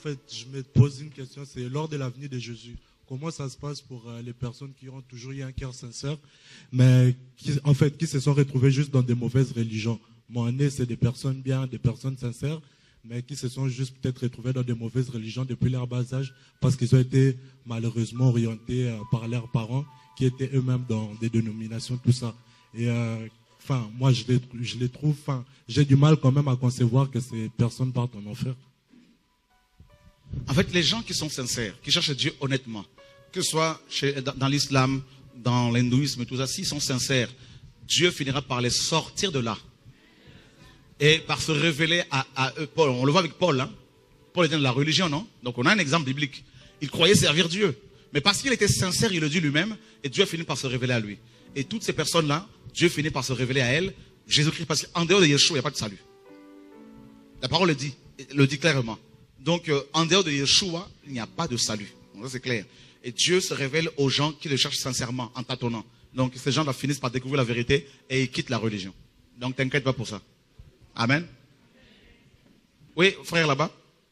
fait, je me pose une question, c'est lors de la venue de Jésus, comment ça se passe pour les personnes qui ont toujours eu un cœur sincère, mais qui se sont retrouvées juste dans des mauvaises religions. Mon nez, c'est des personnes bien, des personnes sincères, mais qui se sont juste peut-être retrouvées dans des mauvaises religions depuis leur bas âge, parce qu'ils ont été malheureusement orientés par leurs parents, qui étaient eux-mêmes dans des dénominations, tout ça. Et moi, je les trouve, j'ai du mal quand même à concevoir que ces personnes partent en enfer. En fait, les gens qui sont sincères, qui cherchent Dieu honnêtement, que ce soit dans l'islam, dans l'hindouisme, tout ça, s'ils sont sincères, Dieu finira par les sortir de là. Et par se révéler à eux. Paul, on le voit avec Paul. Hein? Paul était de la religion, non? Donc on a un exemple biblique. Il croyait servir Dieu. Mais parce qu'il était sincère, il le dit lui-même, et Dieu finit par se révéler à lui. Et toutes ces personnes-là, Dieu finit par se révéler à elles. Jésus-Christ, parce qu'en dehors de Yeshua, il n'y a pas de salut. La parole le dit clairement. Donc, en dehors de Yeshua, il n'y a pas de salut. Donc, ça, c'est clair. Et Dieu se révèle aux gens qui le cherchent sincèrement, en tâtonnant. Donc, ces gens-là finissent par découvrir la vérité et ils quittent la religion. Donc, t'inquiète pas pour ça. Amen. Oui, frère là-bas.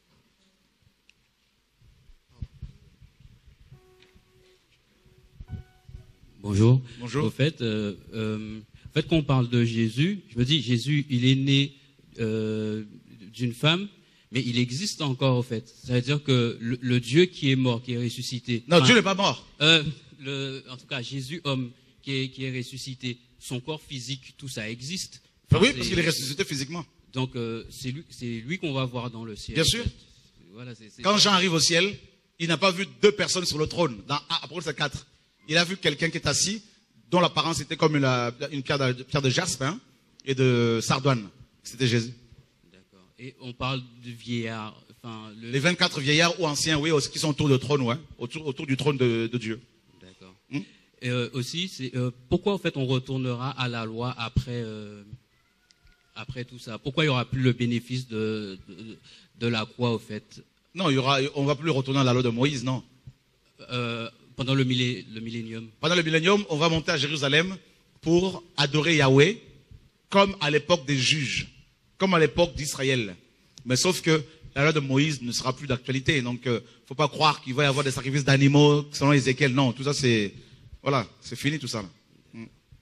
Bonjour. Bonjour. Au fait, quand on parle de Jésus, je me dis, Jésus, il est né d'une femme, mais il existe encore, au fait. C'est-à-dire que le Dieu qui est mort, qui est ressuscité. Non, Dieu n'est pas mort. En tout cas, Jésus, homme, qui est ressuscité, son corps physique, tout ça existe. Oui, parce qu'il est ressuscité physiquement. Donc, c'est lui qu'on va voir dans le ciel. Bien sûr. Voilà, quand Jean arrive au ciel, il n'a pas vu deux personnes sur le trône. Dans Apocalypse 4. Il a vu quelqu'un qui est assis, dont l'apparence était comme une pierre de jaspe et de sardoine. C'était Jésus. D'accord. Et on parle de vieillards. Les 24 vieillards ou anciens, oui, qui sont autour du trône, ouais, autour du trône de Dieu. D'accord. Et aussi, pourquoi en fait on retournera à la loi après tout ça? Pourquoi il n'y aura plus le bénéfice de la croix, au fait? Non, on ne va plus retourner à la loi de Moïse, non. Pendant le millénium. Pendant le millénium, on va monter à Jérusalem pour adorer Yahweh, comme à l'époque des juges, comme à l'époque d'Israël. Mais sauf que la loi de Moïse ne sera plus d'actualité. Donc, il ne faut pas croire qu'il va y avoir des sacrifices d'animaux selon Ézéchiel. Non, tout ça, c'est fini tout ça. Là.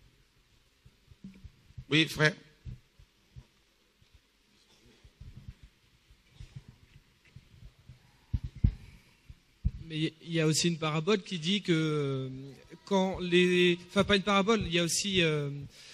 Oui, frère. Mais il y a aussi une parabole qui dit que quand pas une parabole, il y a aussi à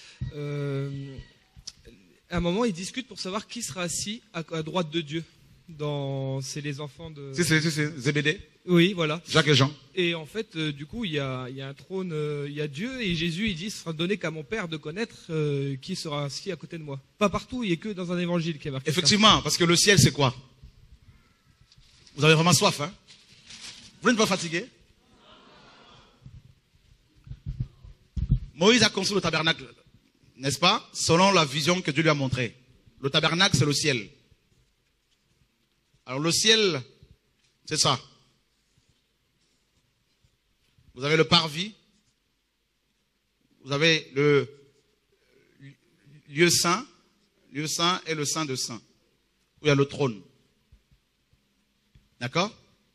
un moment ils discutent pour savoir qui sera assis à droite de Dieu. C'est les enfants de. C'est Zébédée. Oui, voilà. Jacques et Jean. Et en fait, du coup, il y a un trône, il y a Dieu et Jésus. Il dit, ce sera donné qu'à mon Père de connaître qui sera assis à côté de moi. Pas partout, il n'y a que dans un évangile qui est marqué. Effectivement, parce que le ciel, c'est quoi? Vous avez vraiment soif, hein? Vous n'êtes pas fatigué? Moïse a construit le tabernacle, n'est-ce pas? Selon la vision que Dieu lui a montrée. Le tabernacle, c'est le ciel. Alors le ciel, c'est ça. Vous avez le parvis. Vous avez le lieu saint et le saint de saints. Où il y a le trône. D'accord?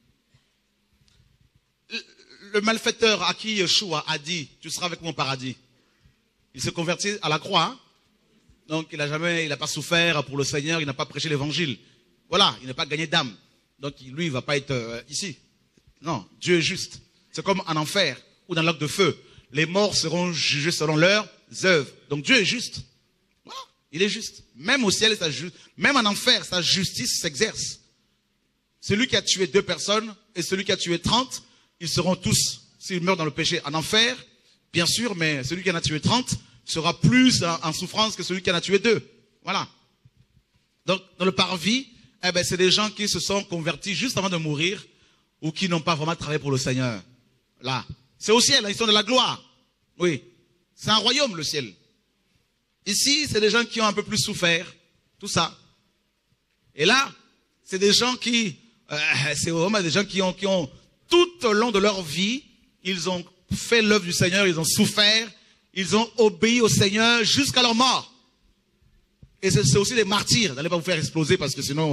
Le malfaiteur à qui Yeshua a dit, tu seras avec moi au paradis. Il s'est converti à la croix. Hein? Donc il n'a pas souffert pour le Seigneur, il n'a pas prêché l'évangile. Voilà, il n'a pas gagné d'âme. Donc lui, il ne va pas être ici. Non, Dieu est juste. C'est comme en enfer ou dans le lac de feu. Les morts seront jugés selon leurs œuvres. Donc Dieu est juste. Voilà, il est juste. Même au ciel, même en enfer, sa justice s'exerce. Celui qui a tué 2 personnes et celui qui a tué 30, ils seront tous, s'ils meurent dans le péché, en enfer, bien sûr, mais celui qui en a tué 30 sera plus en souffrance que celui qui en a tué 2. Voilà. Donc, dans le parvis, c'est des gens qui se sont convertis juste avant de mourir ou qui n'ont pas vraiment travaillé pour le Seigneur. Là. C'est au ciel, ils sont de la gloire. Oui. C'est un royaume, le ciel. Ici, c'est des gens qui ont un peu plus souffert. Tout ça. Et là, c'est des gens qui, c'est vraiment des gens qui ont tout au long de leur vie, ils ont fait l'œuvre du Seigneur, ils ont souffert, ils ont obéi au Seigneur jusqu'à leur mort. Et c'est aussi des martyrs. N'allez pas vous faire exploser parce que sinon,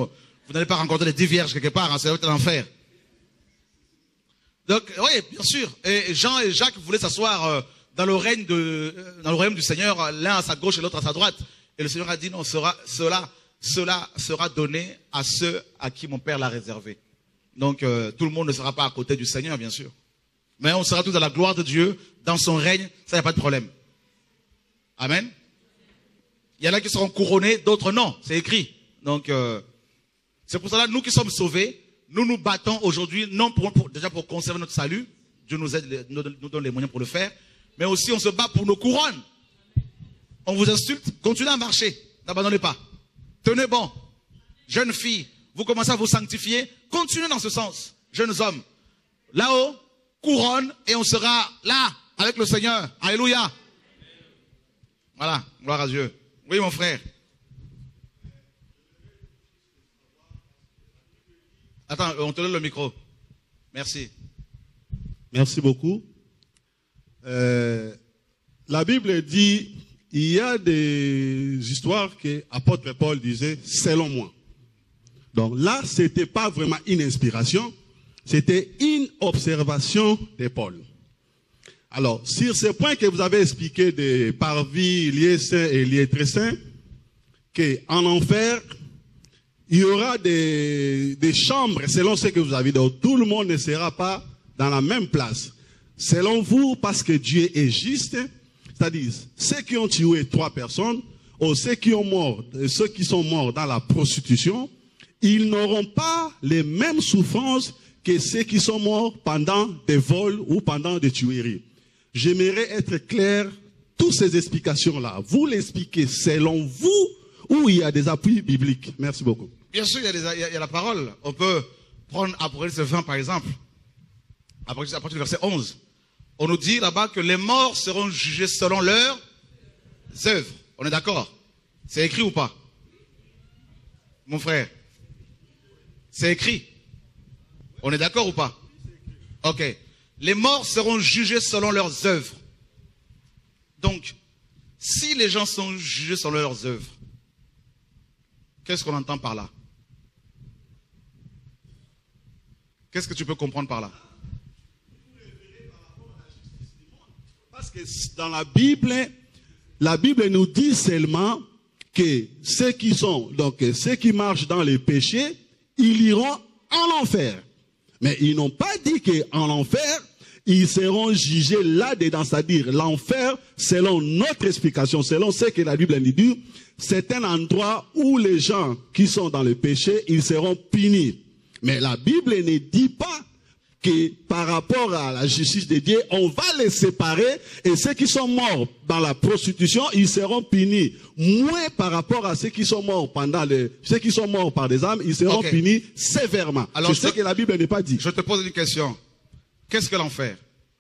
Vous n'allez pas rencontrer les 10 vierges quelque part, hein, ça va être l'enfer. Donc, oui, bien sûr. Et Jean et Jacques voulaient s'asseoir dans le royaume du Seigneur, l'un à sa gauche et l'autre à sa droite. Et le Seigneur a dit non, cela sera donné à ceux à qui mon Père l'a réservé. Donc, tout le monde ne sera pas à côté du Seigneur, bien sûr. Mais on sera tous dans la gloire de Dieu, dans son règne, ça, il n'y a pas de problème. Amen. Il y en a qui seront couronnés, d'autres non, c'est écrit. Donc, c'est pour cela, nous qui sommes sauvés, nous nous battons aujourd'hui, non déjà pour conserver notre salut, Dieu nous aide, nous donne les moyens pour le faire, mais aussi on se bat pour nos couronnes. On vous insulte, continuez à marcher, n'abandonnez pas. Tenez bon. Jeunes filles, vous commencez à vous sanctifier, continuez dans ce sens. Jeunes hommes, là-haut, couronne, et on sera là, avec le Seigneur. Alléluia. Voilà, gloire à Dieu. Oui, mon frère. Attends, on te donne le micro. Merci. Merci beaucoup. La Bible dit, il y a des histoires que l'apôtre Paul disait, selon moi. Donc là, c'était pas vraiment une inspiration, c'était une observation de Paul. Alors, sur ce point que vous avez expliqué de parvis, liés saints et liés très saints, qu'en enfer, il y aura des chambres, selon ce que vous avez dit. Donc, tout le monde ne sera pas dans la même place. Selon vous, parce que Dieu est juste, c'est-à-dire, ceux qui ont tué 3 personnes, ou ceux qui sont morts dans la prostitution, ils n'auront pas les mêmes souffrances que ceux qui sont morts pendant des vols ou pendant des tueries. J'aimerais être clair, toutes ces explications-là, vous l'expliquez selon vous ou il y a des appuis bibliques? Merci beaucoup. Bien sûr, il y a la parole. On peut prendre Apocalypse 20 par exemple. À partir du verset 11. On nous dit là-bas que les morts seront jugés selon leurs œuvres. On est d'accord? C'est écrit ou pas? Mon frère? C'est écrit. On est d'accord ou pas? Ok. Les morts seront jugés selon leurs œuvres. Donc, si les gens sont jugés selon leurs œuvres, qu'est-ce qu'on entend par là? Qu'est-ce que tu peux comprendre par là? Parce que dans la Bible nous dit seulement que ceux qui marchent dans les péchés, ils iront en enfer. Mais ils n'ont pas dit qu'en enfer, ils seront jugés là-dedans, c'est-à-dire l'enfer, selon notre explication, selon ce que la Bible nous dit, c'est un endroit où les gens qui sont dans le péché, ils seront punis. Mais la Bible ne dit pas que par rapport à la justice de Dieu, on va les séparer et ceux qui sont morts dans la prostitution, ils seront punis. Moins par rapport à ceux qui sont morts ceux qui sont morts par des âmes, ils seront punis sévèrement. C'est ce que la Bible n'est pas dit. Je te pose une question. Qu'est-ce que l'enfer?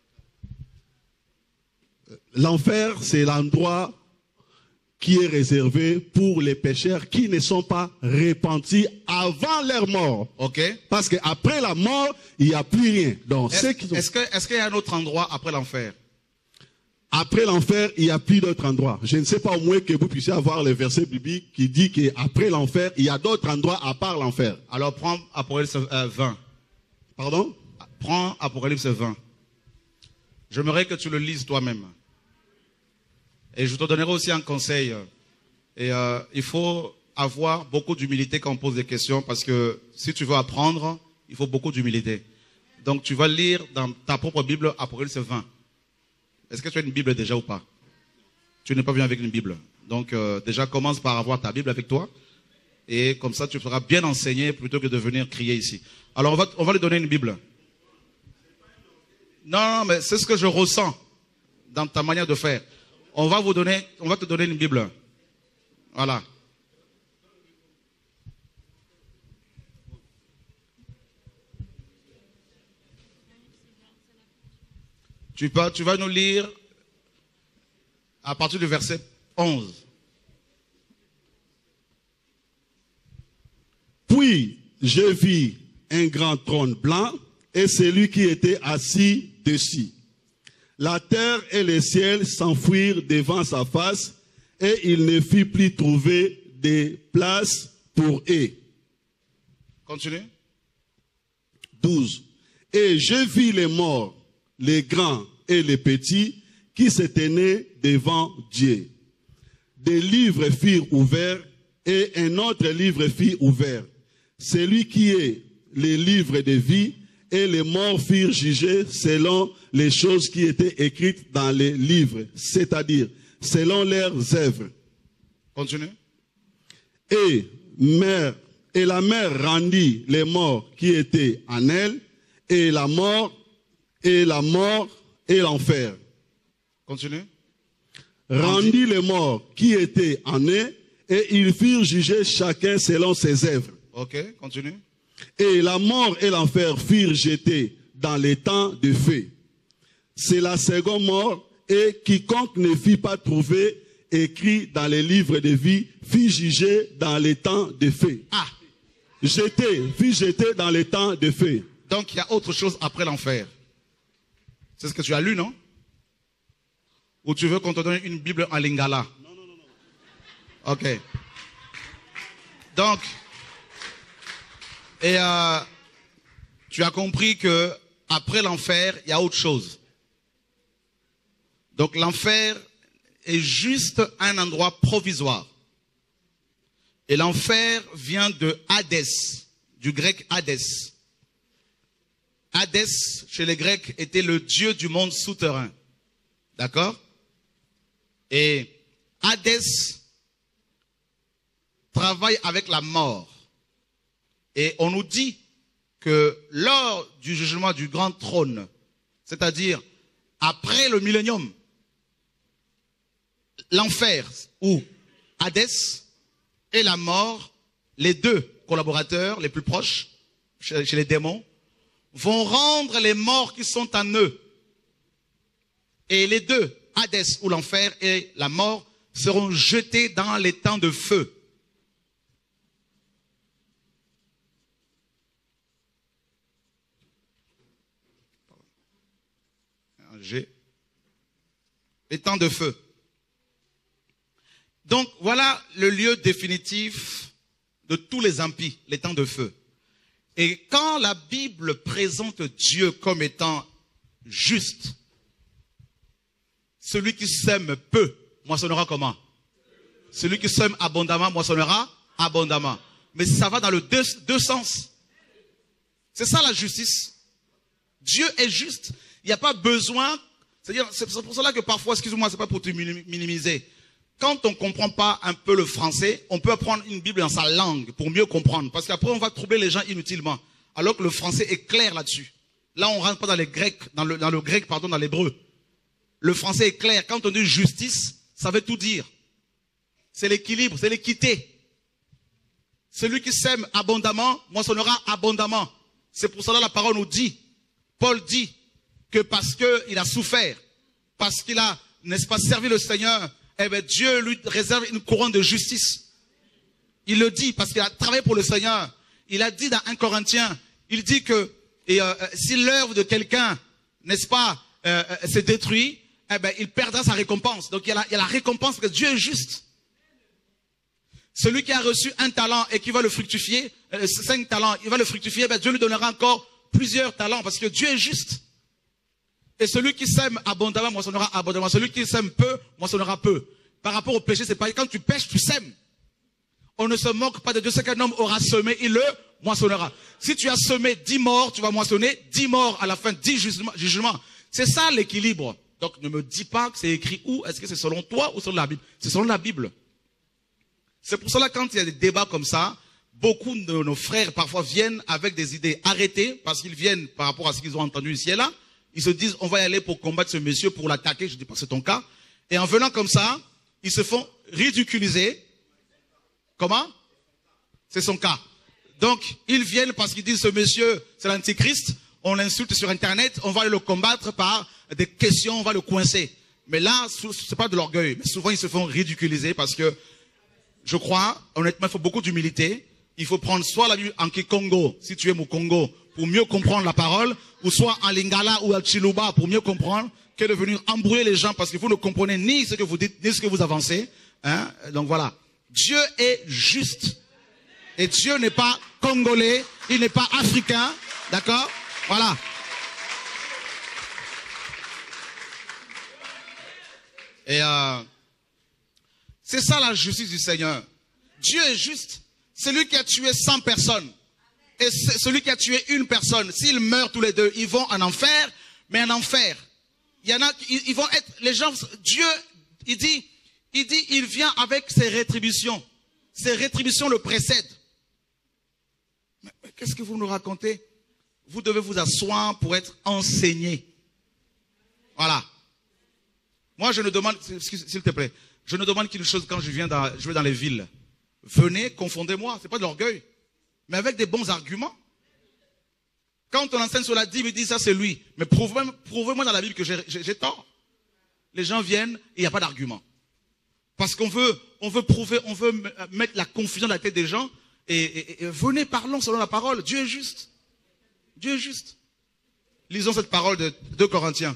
L'enfer, c'est l'endroit qui est réservé pour les pécheurs qui ne sont pas repentis avant leur mort. Ok. Parce qu'après la mort, il n'y a plus rien. Donc, est-ce qu'il y a un autre endroit après l'enfer? Après l'enfer, il n'y a plus d'autre endroit. Je ne sais pas au moins que vous puissiez avoir le verset biblique qui dit qu'après l'enfer, il y a d'autres endroits à part l'enfer. Alors prends Apocalypse 20. Pardon? Prends Apocalypse 20. J'aimerais que tu le lises toi-même. Et je te donnerai aussi un conseil. Et il faut avoir beaucoup d'humilité quand on pose des questions, parce que si tu veux apprendre, il faut beaucoup d'humilité. Donc tu vas lire dans ta propre Bible Apocalypse 20. Est-ce que tu as une Bible déjà ou pas? Tu n'es pas venu avec une Bible. Donc déjà commence par avoir ta Bible avec toi. Et comme ça tu seras bien enseigné plutôt que de venir crier ici. Alors on va lui donner une Bible. Non, mais c'est ce que je ressens dans ta manière de faire. On va te donner une Bible. Voilà. Tu vas nous lire à partir du verset 11. Puis, je vis un grand trône blanc et celui qui était assis dessus. La terre et le ciel s'enfuirent devant sa face, et il ne fit plus trouver de place pour eux. Continue. 12. Et je vis les morts, les grands et les petits, qui se tenaient devant Dieu. Des livres furent ouverts, et un autre livre fut ouvert. Celui qui est les livres de vie, et les morts furent jugés selon les choses qui étaient écrites dans les livres, c'est-à-dire selon leurs œuvres. Continue. Et la mer rendit les morts qui étaient en elle, et la mort et l'enfer. Continue. Rendit les morts qui étaient en eux, et ils furent jugés chacun selon ses œuvres. Ok, continue. Et la mort et l'enfer furent jetés dans les temps de feu. C'est la seconde mort, et quiconque ne fut pas trouvé écrit dans les livres de vie fut jugé dans les temps de feu. Ah, Fut jeté dans les temps de feu. donc il y a autre chose après l'enfer. C'est ce que tu as lu, non? Ou tu veux qu'on te donne une Bible en lingala? Non. Ok. Donc, tu as compris que après l'enfer, il y a autre chose. Donc l'enfer est juste un endroit provisoire. Et l'enfer vient de Hadès, du grec Hadès. Hadès, chez les Grecs, était le dieu du monde souterrain. D'accord? Et Hadès travaille avec la mort. Et on nous dit que lors du jugement du grand trône, c'est-à-dire après le millénium, l'enfer ou Hadès et la mort, les deux collaborateurs les plus proches, chez les démons, vont rendre les morts qui sont en eux. Et les deux, Hadès ou l'enfer et la mort, seront jetés dans les temps de feu. Les temps de feu. Donc voilà le lieu définitif de tous les impies, les temps de feu. Et quand la Bible présente Dieu comme étant juste, celui qui sème peu moissonnera comment? Celui qui sème abondamment moissonnera abondamment. Mais ça va dans le deux sens. C'est ça la justice. Dieu est juste. Il n'y a pas besoin, c'est-à-dire, c'est pour cela que parfois, excuse-moi, c'est pas pour te minimiser. Quand on ne comprend pas un peu le français, on peut apprendre une Bible dans sa langue pour mieux comprendre. Parce qu'après, on va troubler les gens inutilement. Alors que le français est clair là-dessus. Là, on ne rentre pas dans dans l'hébreu. Le français est clair. Quand on dit justice, ça veut tout dire. C'est l'équilibre, c'est l'équité. Celui qui sème abondamment, moissonnera abondamment. C'est pour cela que la parole nous dit, Paul dit, que parce qu'il a souffert, parce qu'il a, n'est-ce pas, servi le Seigneur, eh bien Dieu lui réserve une couronne de justice. Il le dit parce qu'il a travaillé pour le Seigneur. Il a dit dans 1 Corinthiens, il dit que si l'œuvre de quelqu'un, n'est-ce pas, s'est détruite, eh bien il perdra sa récompense. Donc il y a la récompense parce que Dieu est juste. Celui qui a reçu un talent et qui va le fructifier, 5 talents, il va le fructifier, eh bien Dieu lui donnera encore plusieurs talents parce que Dieu est juste. Et celui qui sème abondamment moissonnera abondamment. Celui qui sème peu moissonnera peu. Par rapport au péché, c'est pareil. Quand tu pêches, tu sèmes. On ne se moque pas de Dieu. Ce qu'un homme aura semé, il le moissonnera. Si tu as semé 10 morts, tu vas moissonner 10 morts à la fin, 10 jugements. C'est ça l'équilibre. Donc ne me dis pas que c'est écrit où. Est-ce que c'est selon toi ou selon la Bible? C'est selon la Bible. C'est pour cela quand il y a des débats comme ça, beaucoup de nos frères parfois viennent avec des idées arrêtées parce qu'ils viennent par rapport à ce qu'ils ont entendu ici et là. Ils se disent, on va y aller pour combattre ce monsieur, pour l'attaquer. Je dis pas, c'est ton cas. Et en venant comme ça, ils se font ridiculiser. Comment? C'est son cas. Donc, ils viennent parce qu'ils disent, ce monsieur, c'est l'antichrist. On l'insulte sur Internet. On va le combattre par des questions. On va le coincer. Mais là, c'est pas de l'orgueil. Mais souvent, ils se font ridiculiser parce que, je crois, honnêtement, il faut beaucoup d'humilité. Il faut prendre soit la Bible en Kikongo, si tu es au Congo, pour mieux comprendre la parole, ou soit en Lingala ou en Chiluba pour mieux comprendre, que de venir embrouiller les gens parce que vous ne comprenez ni ce que vous dites, ni ce que vous avancez. Hein? Donc voilà. Dieu est juste. Et Dieu n'est pas congolais, il n'est pas africain. D'accord? Voilà. Et c'est ça la justice du Seigneur. Dieu est juste. Celui qui a tué 100 personnes et celui qui a tué une personne, s'ils meurent tous les deux, ils vont en enfer. Mais en enfer, il y en a, ils vont être, les gens, Dieu, il dit, il vient avec ses rétributions. Ses rétributions le précèdent. Mais qu'est-ce que vous nous racontez? Vous devez vous asseoir pour être enseigné. Voilà. Moi, je ne demande, s'il te plaît, je ne demande qu'une chose quand je vais dans les villes. Venez, confondez-moi, c'est pas de l'orgueil, mais avec des bons arguments. Quand on enseigne sur la Bible, il dit ça c'est lui. Mais prouvez-moi dans la Bible que j'ai tort. Les gens viennent et il n'y a pas d'argument. Parce qu'on veut prouver, on veut mettre la confusion dans la tête des gens. Et venez, parlons selon la parole. Dieu est juste. Dieu est juste. Lisons cette parole de 2 Corinthiens.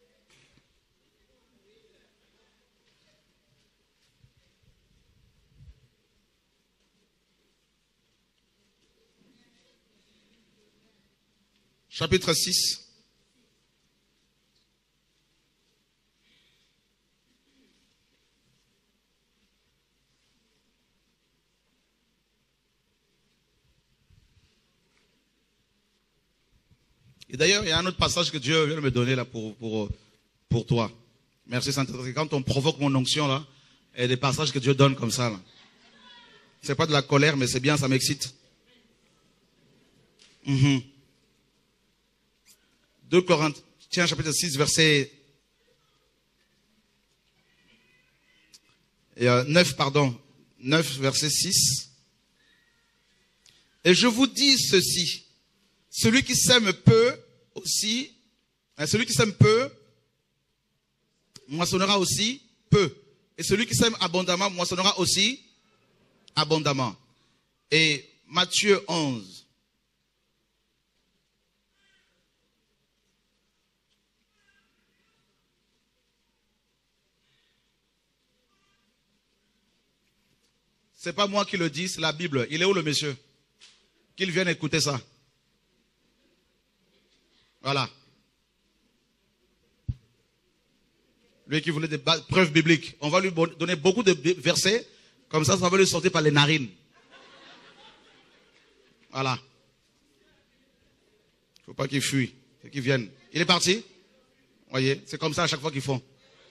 Chapitre 6. Et d'ailleurs, il y a un autre passage que Dieu vient de me donner là pour toi. Merci Saint-Esprit. Quand on provoque mon onction là, il y a des passages que Dieu donne comme ça là. C'est pas de la colère, mais c'est bien, ça m'excite. 2 Corinthiens chapitre 6 verset 9 verset 6. Et je vous dis ceci, celui qui sème peu aussi, celui qui sème peu moissonnera aussi peu, et celui qui sème abondamment moissonnera aussi abondamment. Et Matthieu 11. C'est pas moi qui le dis, c'est la Bible. Il est où le monsieur? Qu'il vienne écouter ça. Voilà. Lui qui voulait des preuves bibliques. On va lui donner beaucoup de versets. Comme ça va lui sortir par les narines. Voilà. Il ne faut pas qu'il fuit. Il faut qu'il vienne. Il est parti? Voyez, c'est comme ça à chaque fois qu'ils font.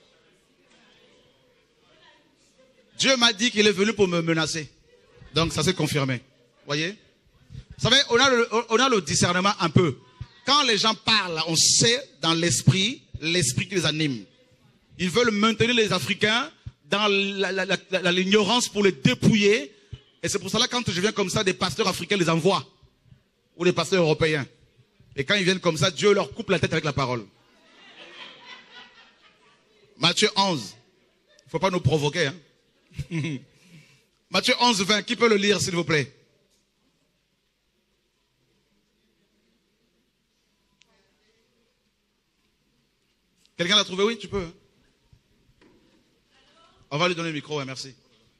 Dieu m'a dit qu'il est venu pour me menacer. Donc ça s'est confirmé. Voyez? Vous savez, on a le discernement un peu. Quand les gens parlent, on sait dans l'esprit qui les anime. Ils veulent maintenir les Africains dans l'ignorance pour les dépouiller. Et c'est pour cela quand je viens comme ça, des pasteurs africains les envoient. Ou des pasteurs européens. Et quand ils viennent comme ça, Dieu leur coupe la tête avec la parole. Matthieu 11. Il ne faut pas nous provoquer, hein. Matthieu 11, 20, qui peut le lire s'il vous plaît? Quelqu'un l'a trouvé? Oui, tu peux. On va lui donner le micro, ouais, merci.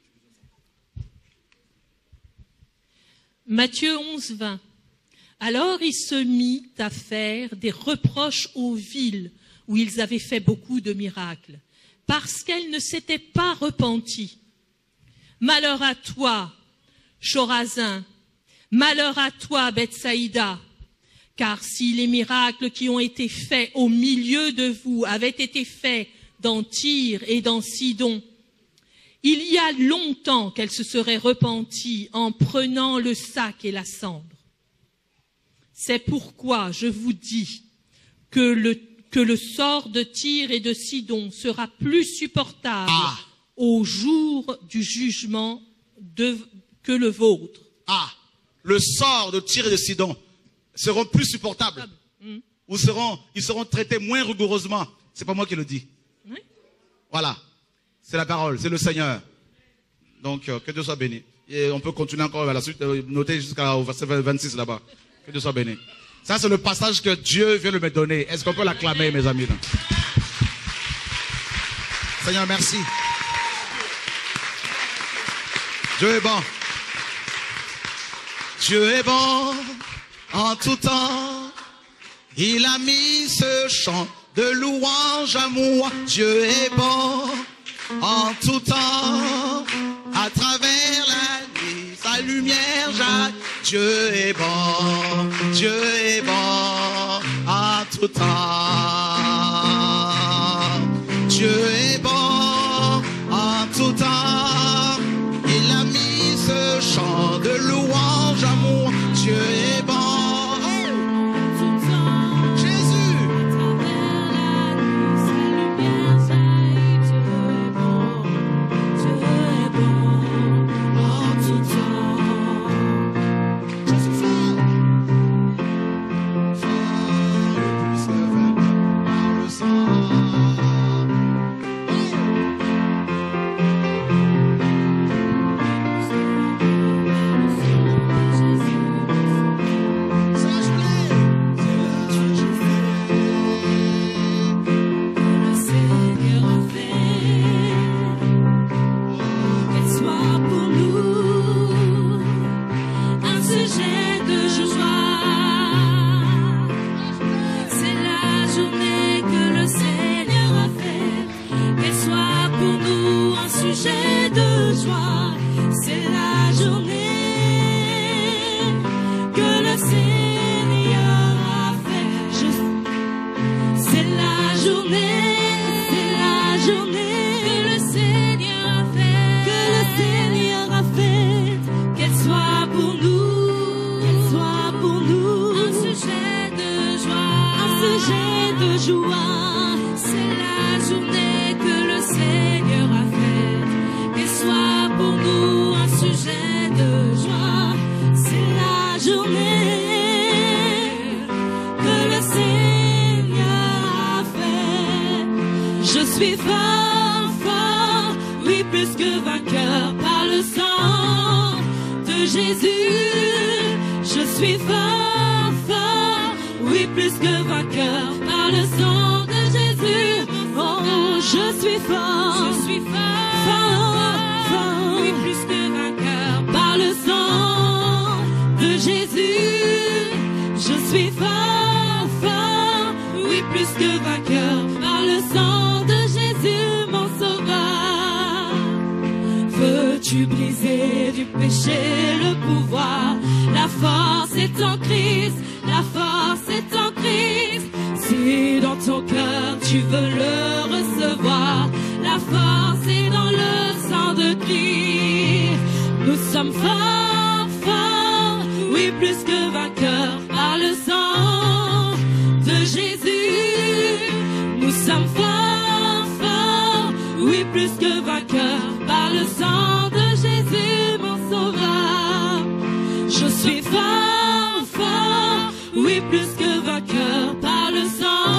Matthieu 11, 20. Alors il se mit à faire des reproches aux villes où ils avaient fait beaucoup de miracles, parce qu'elles ne s'étaient pas repenties. Malheur à toi, Chorazin, malheur à toi, Bethsaïda, car si les miracles qui ont été faits au milieu de vous avaient été faits dans Tyr et dans Sidon, il y a longtemps qu'elles se seraient repenties en prenant le sac et la cendre. C'est pourquoi je vous dis que le sort de Tyr et de Sidon sera plus supportable au jour du jugement que le vôtre. Le sort de Tyr et de Sidon seront plus supportables. Ou ils seront traités moins rigoureusement. C'est pas moi qui le dis. Oui. Voilà. C'est la parole, c'est le Seigneur. Donc, que Dieu soit béni. Et on peut continuer encore à la suite, noter jusqu'au verset 26 là-bas. Que Dieu soit béni. Ça, c'est le passage que Dieu vient de me donner. Est-ce qu'on peut l'acclamer, mes amis? Là? Seigneur, merci. Dieu est bon. Dieu est bon en tout temps. Il a mis ce chant de louange à moi. Dieu est bon en tout temps. À travers la nuit, sa lumière jaillit. Dieu est bon, Dieu est bon en tout temps. Dieu est bon en tout temps. Il a mis ce chant de louange à moi. Dieu est bon. Je suis fort, fort, oui plus que vainqueur par le sang